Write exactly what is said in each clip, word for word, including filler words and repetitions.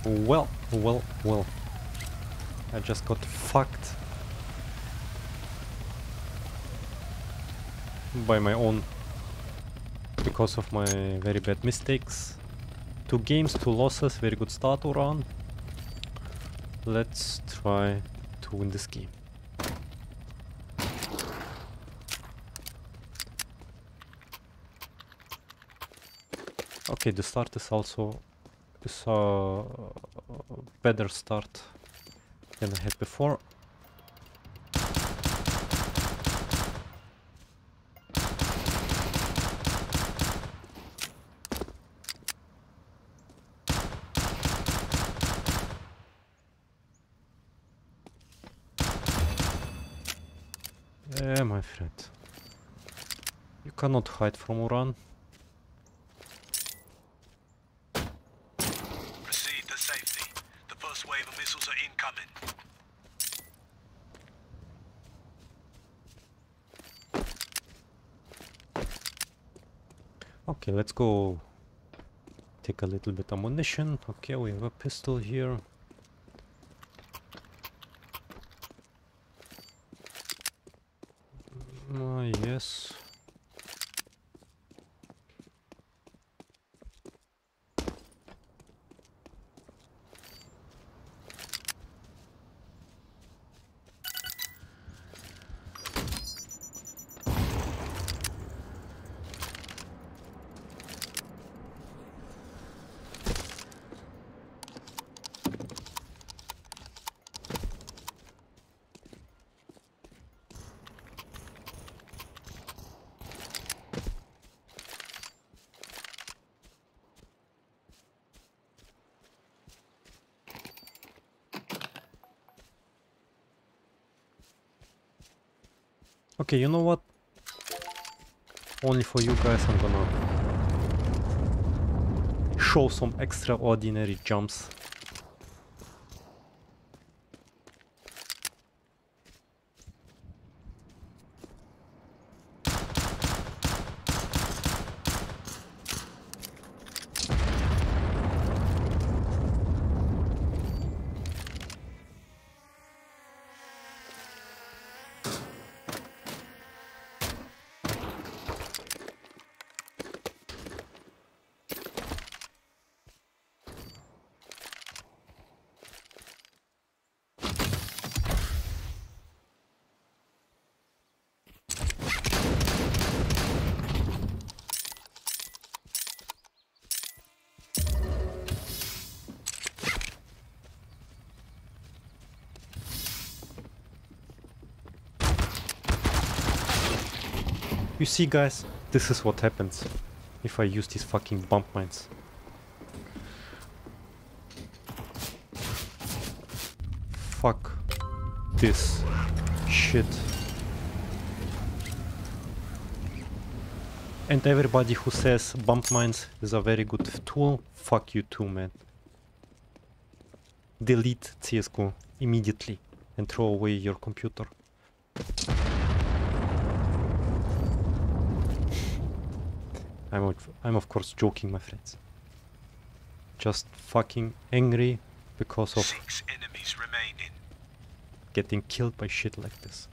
Well, well, well. I just got fucked by my own because of my very bad mistakes. Two games, two losses, very good start to run. Let's try to win this game. Okay, the start is also is a better start than I had before. Yeah, my friend. You cannot hide from Uran. Proceed to safety. The first wave of missiles are incoming. Okay, let's go take a little bit ammunition. Okay, we have a pistol here. Uh, yes. Okay, you know what? Only for you guys I'm gonna show some extraordinary jumps. You see, guys, this is what happens if I use these fucking bump mines. Fuck this shit. And everybody who says bump mines is a very good tool, fuck you too, man. Delete C S G O immediately and throw away your computer. I'm, of, I'm of course joking, my friends. Just fucking angry because of Six enemies remaining. getting killed by shit like this.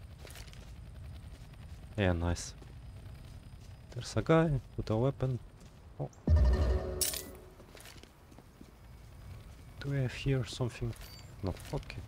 Yeah, nice. There's a guy with a weapon. Oh. Do I have here something? No, okay.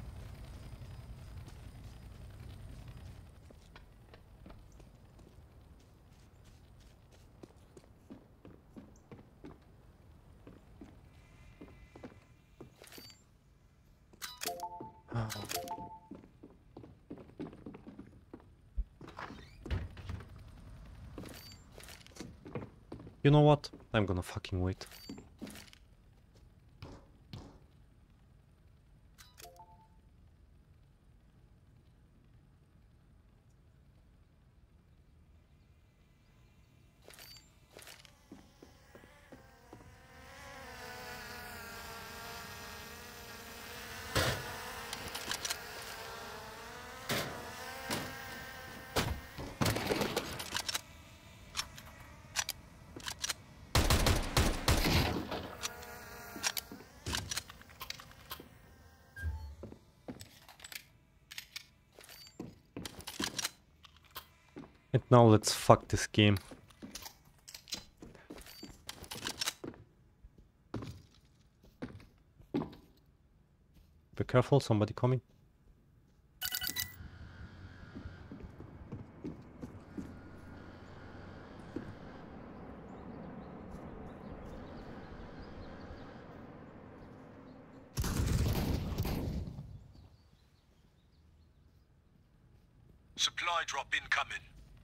You know what? I'm gonna fucking wait. Now let's fuck this game. Be careful, somebody coming. Supply drop incoming.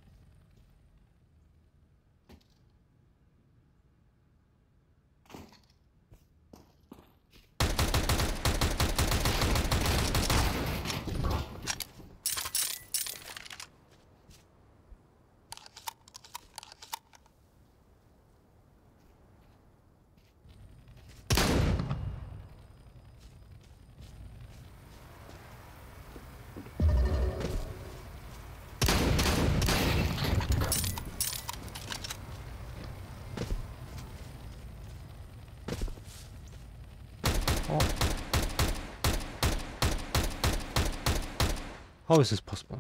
Oh. How is this possible?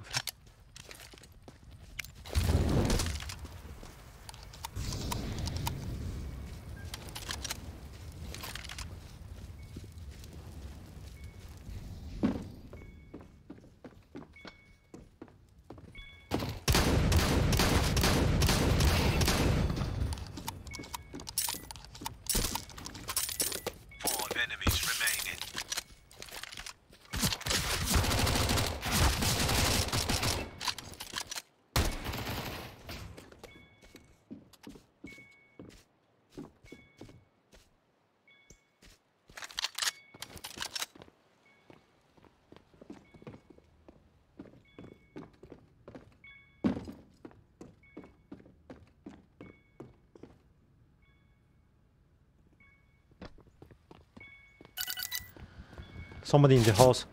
Five enemies remaining. Somebody in the house.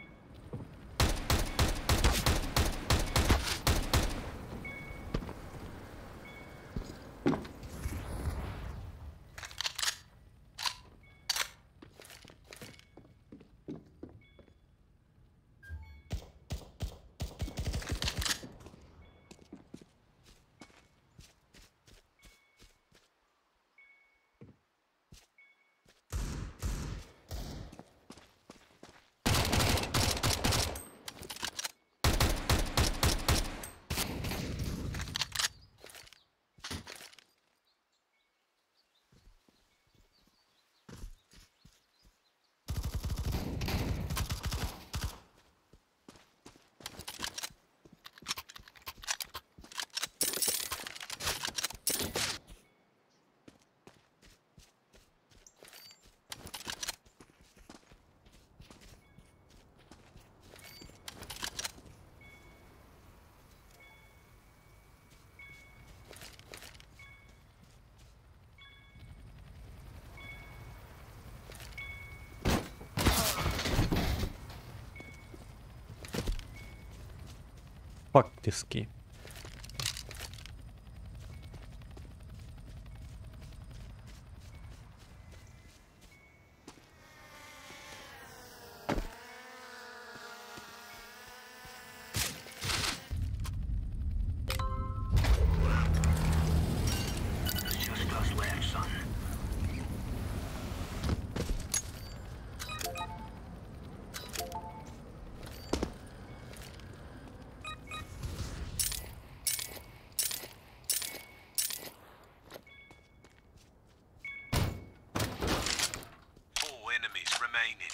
Fuck this game. Just us left, son. Four enemies remaining.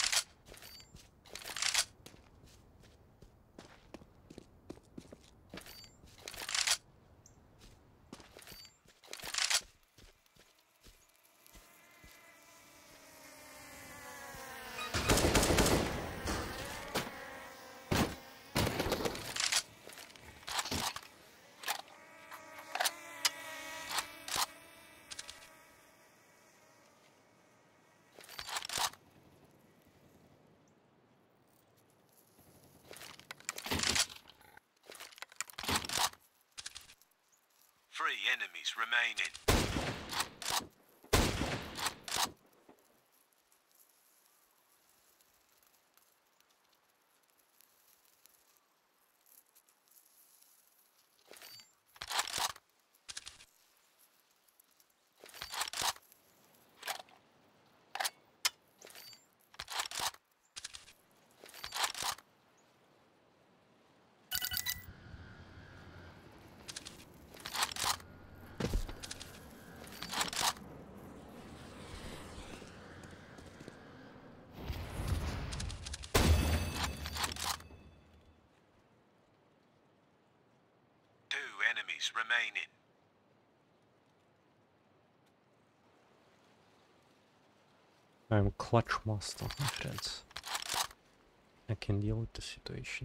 Three enemies remaining. remaining. I'm clutch master, my friends. I can deal with the situation.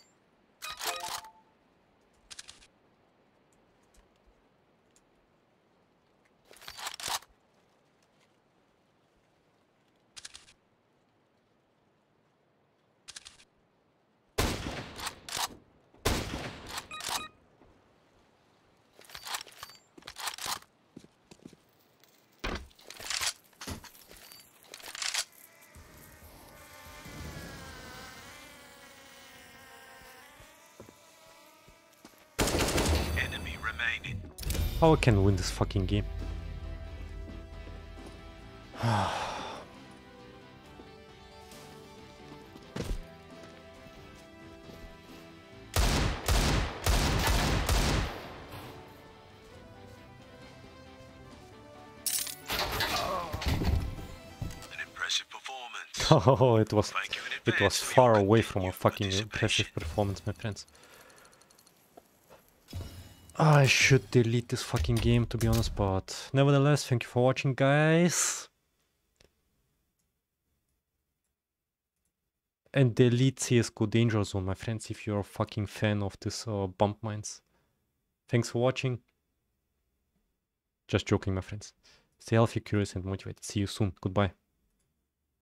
Enemy remaining. How I can win this fucking game? An impressive performance. Oh, it was Thank you in it was advance for far your away from a continued fucking participation. impressive performance, my friends. I should delete this fucking game, to be honest, but nevertheless, thank you for watching, guys. And delete C S G O Danger Zone, my friends, if you're a fucking fan of this uh, bump mines. Thanks for watching. Just joking, my friends. Stay healthy, curious, and motivated. See you soon. Goodbye.